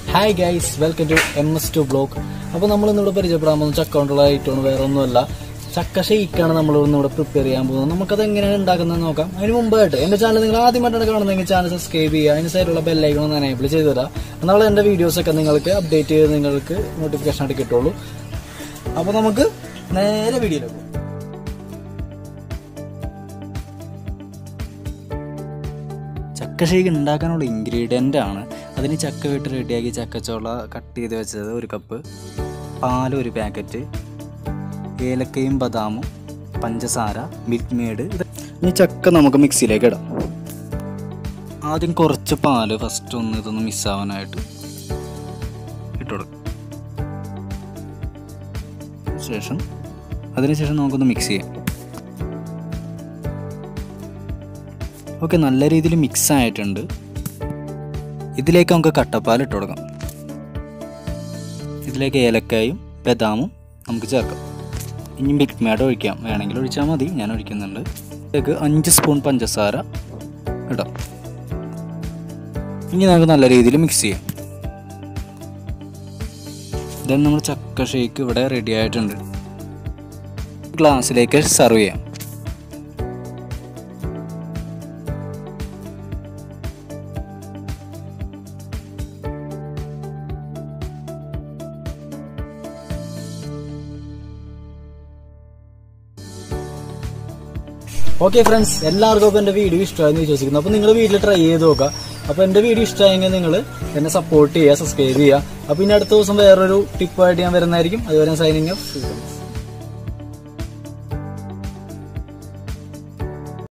Hi guys, welcome to MS2 blog. അപ്പോൾ നമ്മളിന്നിവിടെ പരിചയപ്പെടാൻ പോകുന്നത് ചക്ക കൊണ്ടുള്ള ഐറ്റമാണ്, വേറെ ഒന്നുമല്ല. ചക്ക ഷെയ്ക്കാണ് നമ്മളിവിടെ പ്രിപ്പയർ ചെയ്യാൻ പോകുന്നത്. നമുക്കത് എങ്ങനെയാണ് ഉണ്ടാക്കുന്നത് നോക്കാം. അതിന് മുമ്പായിട്ട് എൻ്റെ ചാനൽ നിങ്ങൾ ആദ്യമായിട്ടാണ് കാണുന്നതെങ്കിൽ ചാനൽ സബ്സ്ക്രൈബ് ചെയ്യുക, അതിന് സൈഡിലുള്ള ബെല്ലൈക്കൺ ഒന്ന് എനേബിൾ ചെയ്ത് തരാം. എന്നാൽ എൻ്റെ വീഡിയോസൊക്കെ നിങ്ങൾക്ക് അപ്ഡേറ്റ് ചെയ്ത് നിങ്ങൾക്ക് നോട്ടിഫിക്കേഷൻ ആയിട്ട് കിട്ടുള്ളൂ. അപ്പോൾ നമുക്ക് നേരെ വീഡിയോയിലേക്ക് പോകും. ചക്ക ഷേക്ക് ഉണ്ടാക്കാനുള്ള ഇൻഗ്രീഡിയൻ്റ് ആണ്. അതിന് ചക്ക വെട്ട് റെഡിയാക്കി ചക്കച്ചോള കട്ട് ചെയ്ത് വെച്ചത് 1 കപ്പ്, പാൽ 1 പാക്കറ്റ്, ഏലക്കയും ബദാമും, പഞ്ചസാര, മിൽക്ക് മെയ്ഡ്. ഈ ചക്ക നമുക്ക് മിക്സിയിലേക്ക് ഇടാം. ആദ്യം കുറച്ച് പാല് ഫസ്റ്റ് ഇതൊന്ന് മിക്സാവാനായിട്ട് ഇട്ടുകൊടുക്കും. അതിനുശേഷം നമുക്കൊന്ന് മിക്സ് ചെയ്യാം. ഓക്കെ, നല്ല രീതിയിൽ മിക്സ് ആയിട്ടുണ്ട്. ഇതിലേക്ക് നമുക്ക് കട്ടപ്പാൽ ഇട്ട് കൊടുക്കാം. ഇതിലേക്ക് ഏലക്കായും ബദാമും നമുക്ക് ചേർക്കാം. ഇനി മിൽക്ക് മെയ്ഡ് ഒഴിക്കാം, വേണമെങ്കിൽ ഒഴിച്ചാൽ മതി, ഞാൻ ഒഴിക്കുന്നുണ്ട്. ഇതിലേക്ക് 5 സ്പൂൺ പഞ്ചസാര ഇടാം. ഇനി നമുക്ക് നല്ല രീതിയിൽ മിക്സ് ചെയ്യാം. ഇതാണ് നമ്മുടെ ചക്ക ഷേക്ക് ഇവിടെ റെഡി ആയിട്ടുണ്ട്. ഗ്ലാസ്സിലേക്ക് സെർവ് ചെയ്യാം. ഓക്കെ ഫ്രണ്ട്സ്, എല്ലാവർക്കും അപ്പോൾ എൻ്റെ വീഡിയോ ഇഷ്ടമായെന്ന് വിശ്വസിക്കുന്നു. അപ്പോൾ നിങ്ങൾ വീട്ടിൽ ട്രൈ ചെയ്ത് നോക്കുക. അപ്പോൾ എൻ്റെ വീഡിയോ ഇഷ്ടമായെങ്കിൽ നിങ്ങൾ എന്നെ സപ്പോർട്ട് ചെയ്യുക, സബ്സ്ക്രൈബ് ചെയ്യുക. അപ്പോൾ ഇനി അടുത്ത ദിവസം വേറൊരു ടിപ്പായിട്ട് ഞാൻ വരുന്നതായിരിക്കും. അതുവരെ സൈനിങ് ഓഫ്.